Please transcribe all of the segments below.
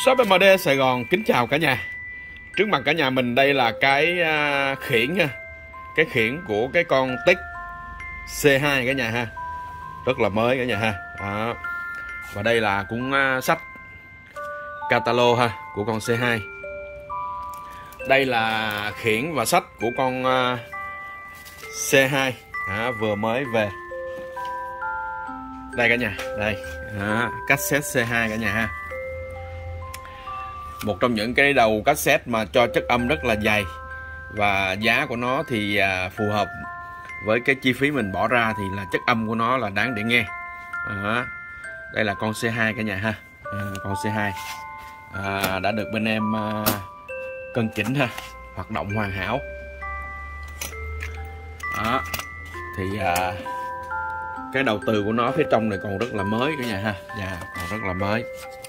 Shop MD Sài Gòn kính chào cả nhà. Trước mặt cả nhà mình đây là cái khiển ha. Cái khiển của cái con Tech C2 cả nhà ha. Rất là mới cả nhà ha. Đó. Và đây là cuốn sách catalog ha của con C2. Đây là khiển và sách của con C2 vừa mới về. Đây cả nhà, đây. Cassette C2 cả nhà ha. Một trong những cái đầu cassette mà cho chất âm rất là dày, và giá của nó thì phù hợp với cái chi phí mình bỏ ra, thì là chất âm của nó là đáng để nghe. Đây là con C2 cả nhà ha. Con C2 đã được bên em cân chỉnh ha, hoạt động hoàn hảo. Đó. Thì cái đầu từ của nó phía trong này còn rất là mới cả nhà ha. Còn rất là mới.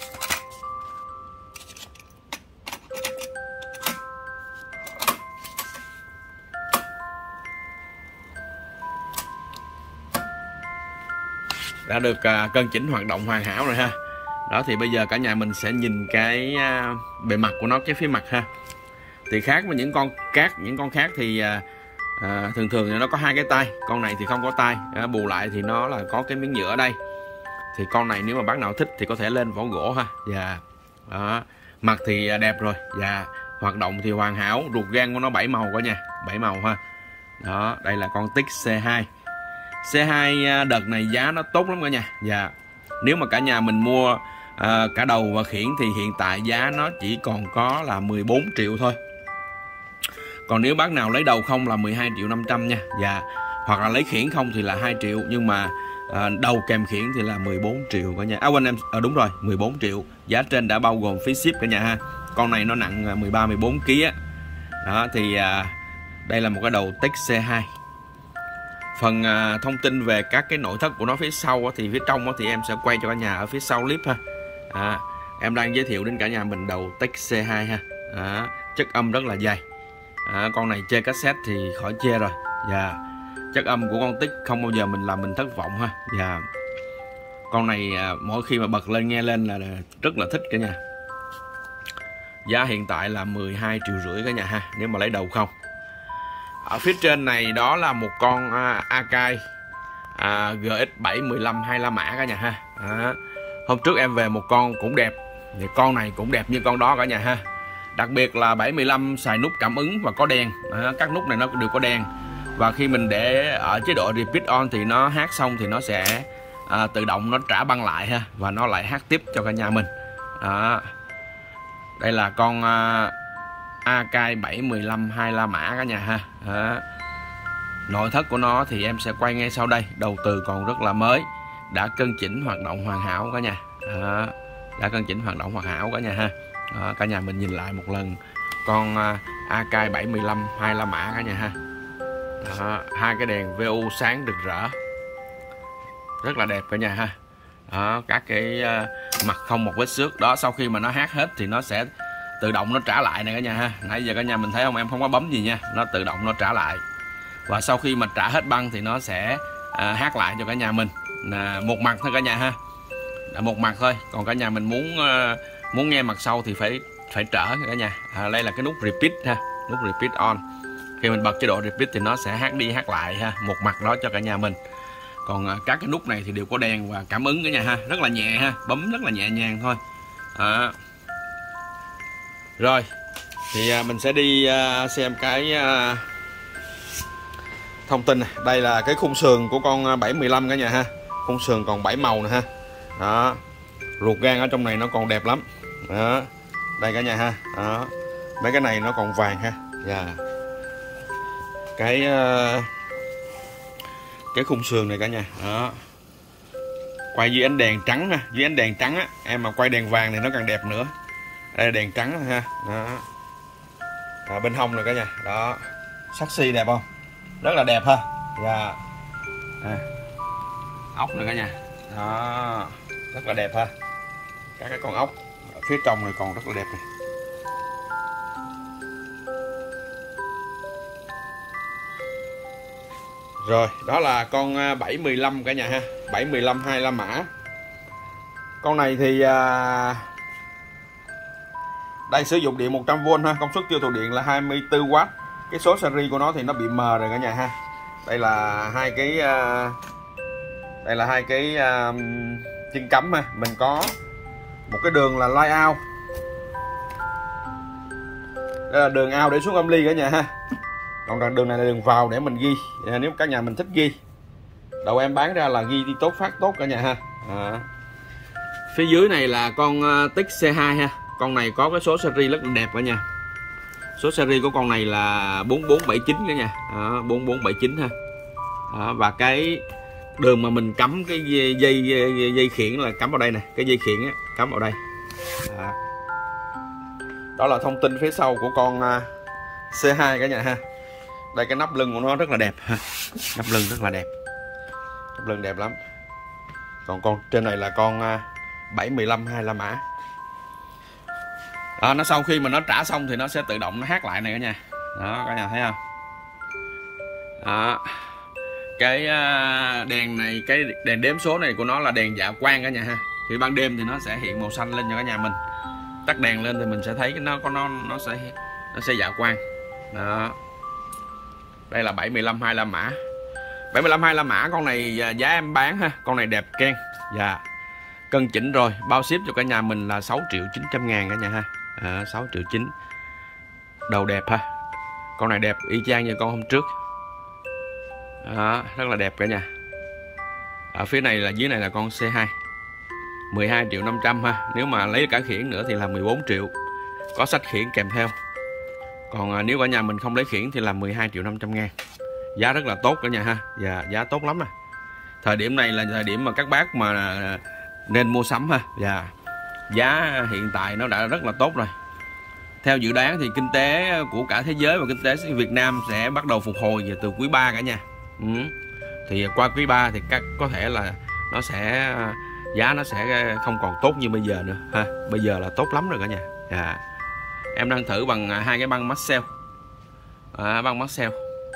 Đã được cân chỉnh hoạt động hoàn hảo rồi ha. Đó, thì bây giờ cả nhà mình sẽ nhìn cái bề mặt của nó, cái phía mặt ha. Thì khác với những con khác thì thường thường thì nó có hai cái tay. Con này thì không có tay, bù lại thì nó là có cái miếng nhựa ở đây. Thì con này nếu mà bác nào thích thì có thể lên vỏ gỗ ha. Đó. Mặt thì đẹp rồi, và hoạt động thì hoàn hảo. Ruột gan của nó 7 màu cả nhà, 7 màu ha. Đó, đây là con Tech C2. C2 đợt này giá nó tốt lắm cả nhà. Nếu mà cả nhà mình mua cả đầu và khiển thì hiện tại giá nó chỉ còn có là 14 triệu thôi. Còn nếu bác nào lấy đầu không là 12.500.000 nha. Hoặc là lấy khiển không thì là 2 triệu. Nhưng mà đầu kèm khiển thì là 14 triệu cả nhà. Quên em, đúng rồi, 14 triệu. Giá trên đã bao gồm phí ship cả nhà ha. Con này nó nặng 13-14 kg á. Đó, thì đây là một cái đầu Tech C2. Phần thông tin về các cái nội thất của nó phía sau thì phía trong thì em sẽ quay cho cả nhà ở phía sau clip ha. Em đang giới thiệu đến cả nhà mình đầu Tech C2 ha. Chất âm rất là dày. Con này chơi cassette thì khỏi chê rồi. Chất âm của con Tech không bao giờ mình làm mình thất vọng ha. Con này mỗi khi mà bật lên nghe lên là rất là thích cả nhà. Giá hiện tại là 12,5 triệu cả nhà ha, nếu mà lấy đầu không. Ở phía trên này đó là một con Akai GX715 2 la mã cả nhà ha. Hôm trước em về một con cũng đẹp, thì con này cũng đẹp như con đó cả nhà ha. Đặc biệt là 715 xài nút cảm ứng và có đèn. Các nút này nó đều có đèn. Và khi mình để ở chế độ repeat on thì nó hát xong thì nó sẽ tự động nó trả băng lại ha, và nó lại hát tiếp cho cả nhà mình. Đây là con Akai 715 2 la mã cả nhà ha. Nội thất của nó thì em sẽ quay ngay sau đây. Đầu từ còn rất là mới, đã cân chỉnh hoạt động hoàn hảo cả nhà. Đã cân chỉnh hoạt động hoàn hảo cả nhà ha. Cả nhà mình nhìn lại một lần con Akai 715 2 la mã cả nhà ha. Hai cái đèn VU sáng rực rỡ, rất là đẹp cả nhà ha. Các cái mặt không một vết xước. Đó, sau khi mà nó hát hết thì nó sẽ tự động nó trả lại này cả nhà ha. Nãy giờ cả nhà mình thấy không, em không có bấm gì nha, nó tự động nó trả lại. Và sau khi mà trả hết băng thì nó sẽ hát lại cho cả nhà mình một mặt thôi cả nhà ha. Một mặt thôi. Còn cả nhà mình muốn nghe mặt sau thì phải trở cả nhà. Đây là cái nút repeat ha, nút repeat on. Khi mình bật chế độ repeat thì nó sẽ hát đi hát lại ha, một mặt đó cho cả nhà mình. Còn các cái nút này thì đều có đèn và cảm ứng cả nhà ha, rất là nhẹ ha, bấm rất là nhẹ nhàng thôi. Rồi thì mình sẽ đi xem cái thông tin này. Đây là cái khung sườn của con 715 cả nhà ha. Khung sườn còn 7 màu nè ha. Đó. Ruột gan ở trong này nó còn đẹp lắm. Đó. Đây cả nhà ha. Đó. Mấy cái này nó còn vàng ha. Cái khung sườn này cả nhà. Đó. Quay dưới ánh đèn trắng ha, dưới ánh đèn trắng á, em mà quay đèn vàng thì nó càng đẹp nữa. Đây là đèn trắng ha. Đó. Bên hông này cả nhà. Đó. Saxi đẹp không? Rất là đẹp ha. Ốc này cả nhà. Đó. Rất là đẹp ha. Các cái con ốc ở phía trong này còn rất là đẹp này. Rồi, đó là con 715 cả nhà ha. 715 2 la mã. Con này thì Đây sử dụng điện 100V ha, công suất tiêu thụ điện là 24W. Cái số series của nó thì nó bị mờ rồi cả nhà ha. Đây là hai cái chân cắm ha. Mình có một cái đường là line out. Đây là đường out để xuống âm ly cả nhà ha. Còn đường này là đường vào để mình ghi. Nếu các nhà mình thích ghi. Đầu em bán ra là ghi đi tốt, phát tốt cả nhà ha. Phía dưới này là con Tix C2 ha. Con này có cái số series rất là đẹp cả nhà. Số series của con này là 4479 cả nhà. 4479 ha. Và cái đường mà mình cắm cái dây khiển là cắm vào đây nè, cái dây khiển á, cắm vào đây. Đó là thông tin phía sau của con C2 cả nhà ha. Đây cái nắp lưng của nó rất là đẹp ha. Nắp lưng rất là đẹp. Nắp lưng đẹp lắm. Còn con trên này là con 715 2 la mã. Nó sau khi mà nó trả xong thì nó sẽ tự động nó hát lại này cả nhà. Đó cả nhà thấy không? Đó. Cái đèn này, cái đèn đếm số này của nó là đèn dạ quang cả nhà ha. Thì ban đêm thì nó sẽ hiện màu xanh lên cho cả nhà mình. Tắt đèn lên thì mình sẽ thấy nó sẽ dạ quang. Đó. Đây là 715 2 la mã. 715 2 la mã con này giá em bán ha, con này đẹp ken. Dạ. Cân chỉnh rồi, bao ship cho cả nhà mình là 6.900.000 cả nhà ha. 6.900.000. Đầu đẹp ha. Con này đẹp y chang như con hôm trước. Đó, rất là đẹp cả nhà. Ở phía này là dưới này là con C2. 12.500.000 ha. Nếu mà lấy cả khiển nữa thì là 14 triệu. Có sách khiển kèm theo. Còn nếu cả nhà mình không lấy khiển thì là 12.500.000. Giá rất là tốt cả nhà ha. Dạ, giá tốt lắm nè. Thời điểm này là thời điểm mà các bác mà nên mua sắm ha. Dạ. Giá hiện tại nó đã rất là tốt rồi. Theo dự đoán thì kinh tế của cả thế giới và kinh tế Việt Nam sẽ bắt đầu phục hồi từ quý 3 cả nhà. Thì qua quý 3 thì có thể là nó sẽ giá nó sẽ không còn tốt như bây giờ nữa ha. Bây giờ là tốt lắm rồi cả nhà. Dạ. Em đang thử bằng hai cái băng Maxell. Băng Maxell.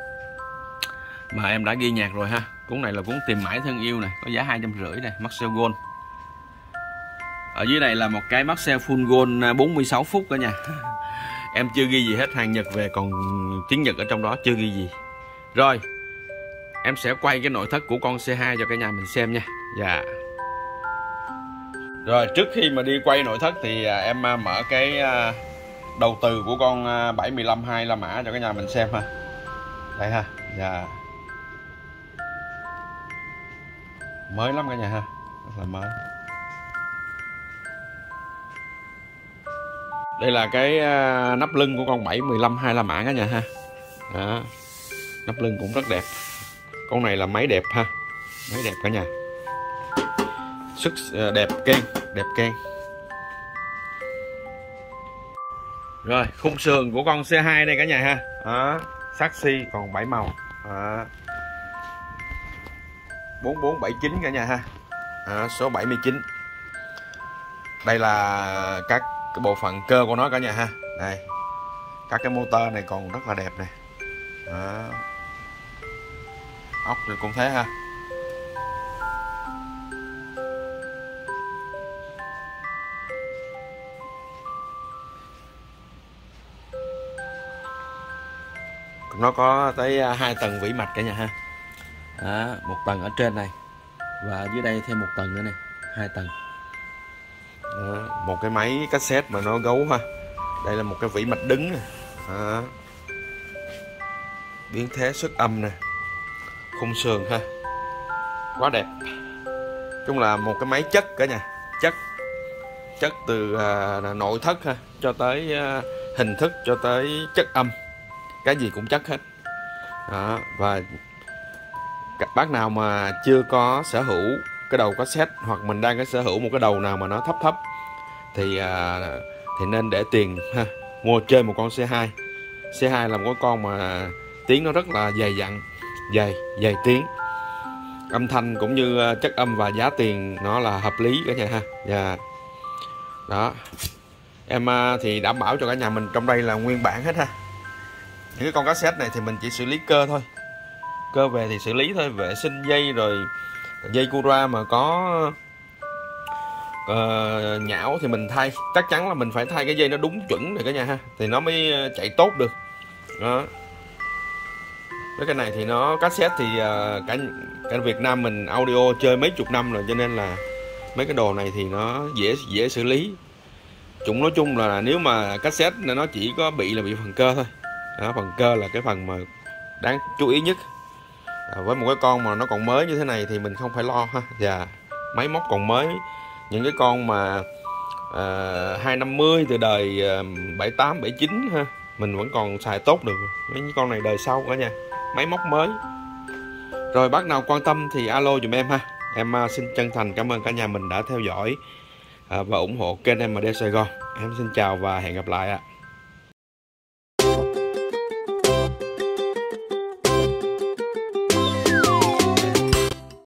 Mà em đã ghi nhạc rồi ha. Cuốn này là cuốn Tìm Mãi Thân Yêu này, có giá 250 này, Maxell Gold. Ở dưới này là một cái Maxell Full Gold 46 phút cả nhà. Em chưa ghi gì hết, hàng Nhật về còn tiếng Nhật ở trong đó, chưa ghi gì. Rồi, em sẽ quay cái nội thất của con C2 cho cả nhà mình xem nha. Dạ. Rồi, trước khi mà đi quay nội thất thì em mở cái đầu từ của con 715 2 la mã cho cả nhà mình xem ha. Đây ha. Dạ. Mới lắm cả nhà ha. Rất là mới. Đây là cái nắp lưng của con 715 2 la mã cả nhà ha. Đó. Nắp lưng cũng rất đẹp. Con này là máy đẹp ha. Máy đẹp cả nhà. Sức đẹp ken, đẹp ken. Rồi, khung sườn của con C2 đây cả nhà ha. Đó, saxi còn 7 màu. Đó. 4479 cả nhà ha. Đó, số 79. Đây là các cái bộ phận cơ của nó cả nhà ha. Đây. Các cái motor này còn rất là đẹp này. Đó. Ốc thì cũng thế ha. Nó có tới 2 tầng vỉ mạch cả nhà ha. Đó, một tầng ở trên này và dưới đây thêm một tầng nữa nè, 2 tầng. Đó, một cái máy cassette mà nó gấu ha. Đây là một cái vỉ mạch đứng nè. Đó. Biến thế xuất âm nè. Khung sườn ha. Quá đẹp. Chung là một cái máy chất cả nhà. Chất từ nội thất ha cho tới hình thức cho tới chất âm. Cái gì cũng chất hết. Đó, và các bác nào mà chưa có sở hữu cái đầu cassette hoặc mình đang có sở hữu một cái đầu nào mà nó thấp thì nên để tiền ha, mua chơi một con C2. C2 là một con mà tiếng nó rất là dày dặn, dày tiếng. Âm thanh cũng như chất âm và giá tiền nó là hợp lý cả nhà ha. Dạ. Đó. Em thì đảm bảo cho cả nhà mình trong đây là nguyên bản hết ha. Những cái con cassette này thì mình chỉ xử lý cơ thôi. Cơ về thì xử lý thôi, vệ sinh dây rồi dây Cura mà có nhão thì mình thay, chắc chắn là mình phải thay cái dây nó đúng chuẩn rồi cả nhà ha, thì nó mới chạy tốt được đó. Với cái này thì nó cassette thì cả Việt Nam mình audio chơi mấy chục năm rồi, cho nên là mấy cái đồ này thì nó dễ xử lý. Nói chung là nếu mà cassette nó chỉ có bị phần cơ thôi đó, phần cơ là cái phần mà đáng chú ý nhất. Với một cái con mà nó còn mới như thế này thì mình không phải lo ha, và máy móc còn mới, những cái con mà 250 từ đời 78 79 ha, mình vẫn còn xài tốt được. Mấy con này đời sau cả nhà, máy móc mới. Rồi bác nào quan tâm thì alo dùm em ha. Em xin chân thành cảm ơn cả nhà mình đã theo dõi và ủng hộ kênh MD Sài Gòn. Em xin chào và hẹn gặp lại ạ.